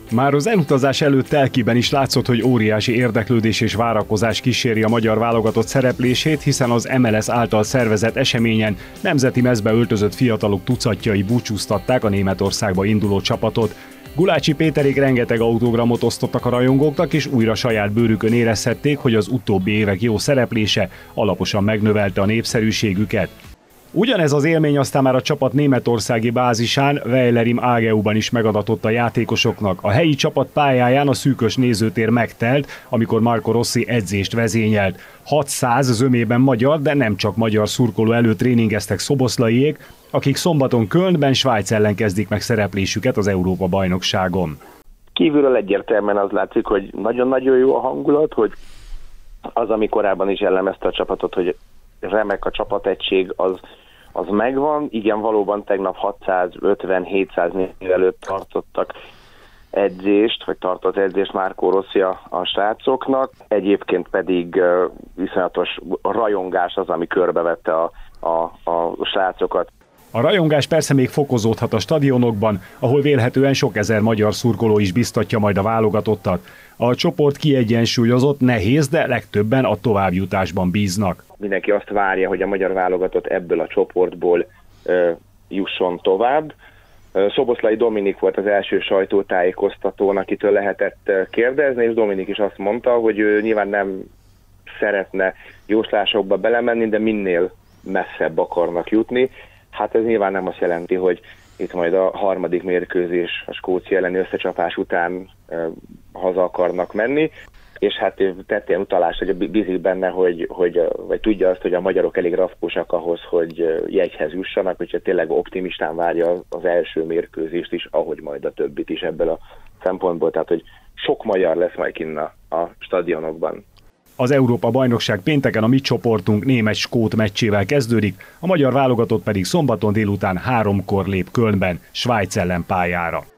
Már az elutazás előtt Telkiben is látszott, hogy óriási érdeklődés és várakozás kíséri a magyar válogatott szereplését, hiszen az MLS által szervezett eseményen nemzeti mezbe öltözött fiatalok tucatjai búcsúztatták a Németországba induló csapatot. Gulácsi Péterék rengeteg autogramot osztottak a rajongóknak, és újra saját bőrükön érezhették, hogy az utóbbi évek jó szereplése alaposan megnövelte a népszerűségüket. Ugyanez az élmény aztán már a csapat németországi bázisán, Weilerim AGU-ban is megadatott a játékosoknak. A helyi csapat pályáján a szűkös nézőtér megtelt, amikor Marco Rossi edzést vezényelt. 600 zömében magyar, de nem csak magyar szurkoló előtt tréningeztek szoboszlaiék, akik szombaton Kölnben Svájc ellen kezdik meg szereplésüket az Európa-bajnokságon. Kívülről egyértelműen az látszik, hogy nagyon-nagyon jó a hangulat, hogy az, ami korábban is jellemezte a csapatot, hogy remek a csapategység, az megvan. Igen, valóban tegnap 650-700 név előtt tartott edzést Marco Rossi a srácoknak. Egyébként pedig viszonyatos rajongás az, ami körbevette a srácokat. A rajongás persze még fokozódhat a stadionokban, ahol vélhetően sok ezer magyar szurkoló is biztatja majd a válogatottat. A csoport kiegyensúlyozott, nehéz, de legtöbben a továbbjutásban bíznak. Mindenki azt várja, hogy a magyar válogatott ebből a csoportból jusson tovább. Szoboszlai Dominik volt az első sajtótájékoztatón, akitől lehetett kérdezni, és Dominik is azt mondta, hogy ő nyilván nem szeretne jóslásokba belemenni, de minél messzebb akarnak jutni. Hát ez nyilván nem azt jelenti, hogy itt majd a harmadik mérkőzés a Skócia elleni összecsapás után haza akarnak menni, és hát tett ilyen utalást, hogy bízik benne, vagy tudja azt, hogy a magyarok elég rafkósak ahhoz, hogy jegyhez jussanak, hogyha tényleg optimistán várja az első mérkőzést is, ahogy majd a többit is ebből a szempontból, tehát hogy sok magyar lesz majd kinn a stadionokban. Az Európa-bajnokság pénteken a mi csoportunk német-skót meccsével kezdődik, a magyar válogatott pedig szombaton délután 3-kor lép Kölnben, Svájc ellen pályára.